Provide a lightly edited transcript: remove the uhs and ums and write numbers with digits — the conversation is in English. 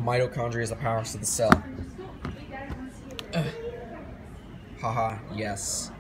Mitochondria is the powerhouse of the cell. Haha, yes.